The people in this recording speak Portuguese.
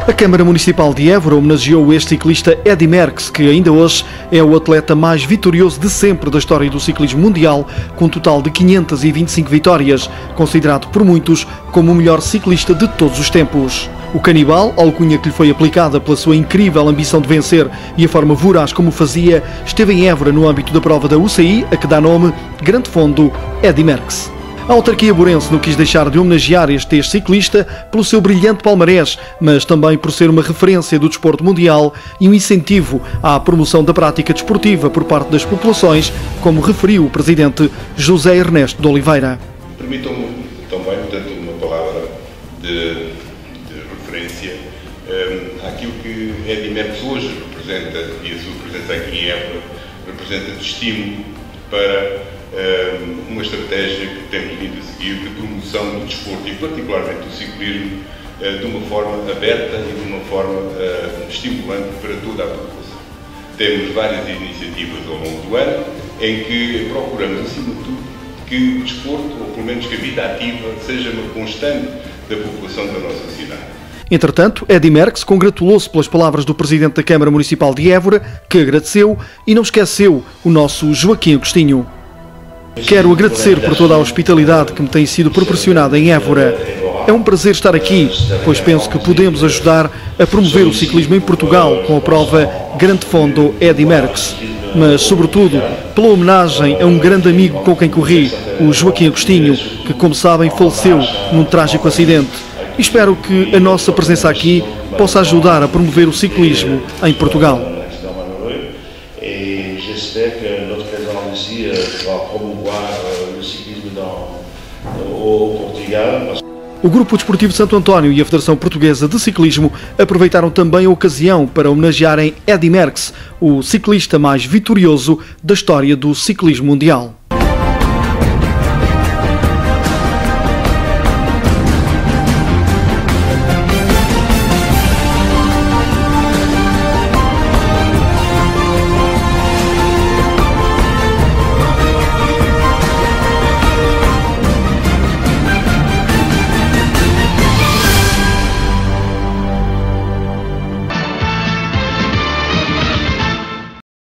A Câmara Municipal de Évora homenageou o ex-ciclista Eddy Merckx, que ainda hoje é o atleta mais vitorioso de sempre da história do ciclismo mundial, com um total de 525 vitórias, considerado por muitos como o melhor ciclista de todos os tempos. O canibal, alcunha que lhe foi aplicada pela sua incrível ambição de vencer e a forma voraz como o fazia, esteve em Évora no âmbito da prova da UCI, a que dá nome Grande Fondo Eddy Merckx. A autarquia burense não quis deixar de homenagear este ex-ciclista pelo seu brilhante palmarés, mas também por ser uma referência do desporto mundial e um incentivo à promoção da prática desportiva por parte das populações, como referiu o presidente José Ernesto de Oliveira. Permitam-me também, portanto, uma palavra de referência àquilo que Eddy Merckx hoje representa, e a sua presença aqui em Évora representa de estímulo para uma estratégia que temos vindo a seguir de promoção do desporto e particularmente do ciclismo de uma forma aberta e de uma forma estimulante para toda a população. Temos várias iniciativas ao longo do ano em que procuramos, acima de tudo, que o desporto, ou pelo menos que a vida ativa, seja uma constante da população da nossa cidade. Entretanto, Eddy Merckx congratulou-se pelas palavras do Presidente da Câmara Municipal de Évora, que agradeceu e não esqueceu o nosso Joaquim Agostinho. Quero agradecer por toda a hospitalidade que me tem sido proporcionada em Évora. É um prazer estar aqui, pois penso que podemos ajudar a promover o ciclismo em Portugal com a prova Grande Fondo Eddy Merckx. Mas, sobretudo, pela homenagem a um grande amigo com quem corri, o Joaquim Agostinho, que, como sabem, faleceu num trágico acidente. E espero que a nossa presença aqui possa ajudar a promover o ciclismo em Portugal. J'espère que notre présence ici va promouvoir le cyclisme au Portugal. O Grupo Desportivo Santo António e a Federação Portuguesa de Ciclismo aproveitaram também a ocasião para homenagearem Eddy Merckx, o ciclista mais vitorioso da história do ciclismo mundial.